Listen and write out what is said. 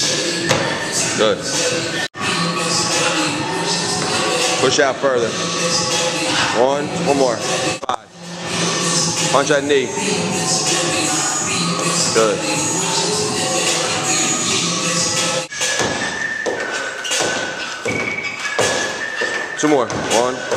Good. Push out further. One more. 5. Punch that knee. Good. Two more. 1.